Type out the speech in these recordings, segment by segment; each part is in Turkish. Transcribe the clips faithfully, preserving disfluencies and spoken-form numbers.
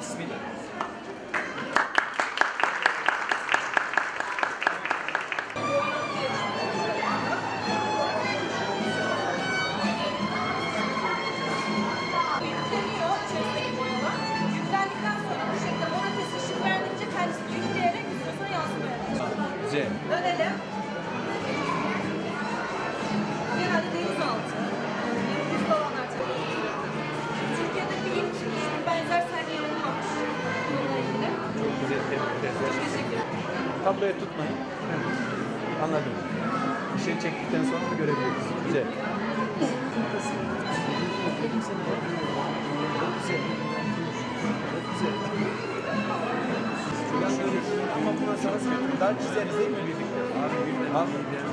Bismillah. Yükleniyor içerisindeki boyalar. Yüklendikten sonra bu şekilde monotes ışık verdikçe kendisi yükleyerek üstüne yansımaya başlıyor. Güzel. Dönelim. Genelde denizaltı, denizde olanlar tabii. Türkiye'de bir ilk hiçbir benzer sergi yapılmamış. Bununla ilgili. Çok güzel. Tebrikler. Teşekkür ederim. Tabloya tutmayın. Evet. Anladım. Işığı çektikten sonra mı görebiliriz? Güzel. Çok güzel. Çok güzel. Şuradan şöyle, ama buna sana sıkıntı. Daha çizeriz değil mi birlikte? Abi birlikte. Al.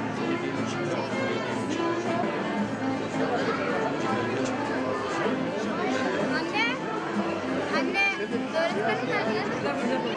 Anne, anne, öğretmenim nerede?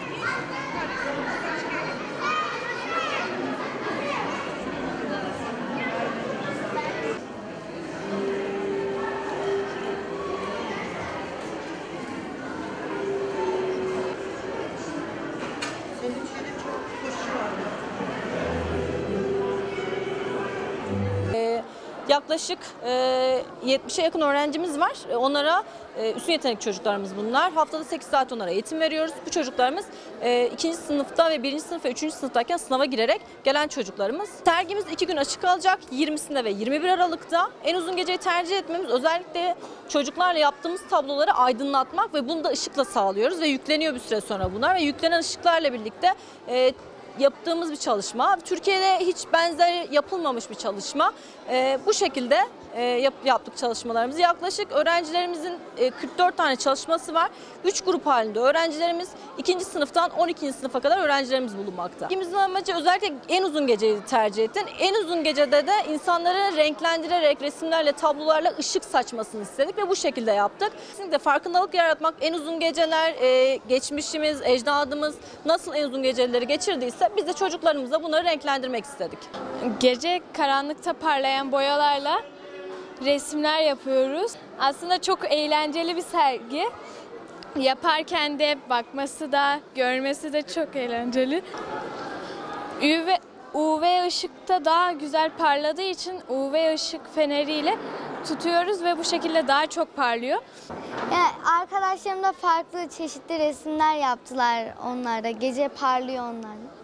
Yaklaşık e, yetmişe yakın öğrencimiz var. E, Onlara e, üstün yetenek çocuklarımız bunlar. Haftada sekiz saat onlara eğitim veriyoruz. Bu çocuklarımız e, ikinci sınıfta ve birinci sınıf ve üçüncü sınıftayken sınava girerek gelen çocuklarımız. Sergimiz iki gün açık kalacak. yirmisinde ve yirmi bir Aralık'ta. En uzun geceyi tercih etmemiz özellikle çocuklarla yaptığımız tabloları aydınlatmak ve bunu da ışıkla sağlıyoruz ve yükleniyor bir süre sonra bunlar ve yüklenen ışıklarla birlikte e, yaptığımız bir çalışma. Türkiye'de hiç benzeri yapılmamış bir çalışma. Ee, bu şekilde e, yap, yaptık çalışmalarımızı. Yaklaşık öğrencilerimizin e, kırk dört tane çalışması var. üç grup halinde öğrencilerimiz, ikinci sınıftan on ikinci sınıfa kadar öğrencilerimiz bulunmakta. İkimizin amacı özellikle en uzun geceyi tercih ettin. En uzun gecede de insanları renklendirerek, resimlerle, tablolarla ışık saçmasını istedik ve bu şekilde yaptık. Kesinlikle farkındalık yaratmak, en uzun geceler, e, geçmişimiz, ecdadımız nasıl en uzun geceleri geçirdiyse biz de çocuklarımıza bunları renklendirmek istedik. Gece karanlıkta parlayan boyalarla resimler yapıyoruz. Aslında çok eğlenceli bir sergi. Yaparken de bakması da, görmesi de çok eğlenceli. U V, U V ışıkta daha güzel parladığı için U V ışık feneriyle tutuyoruz ve bu şekilde daha çok parlıyor. Ya arkadaşlarım da farklı çeşitli resimler yaptılar onlarda. Gece parlıyor onlarla.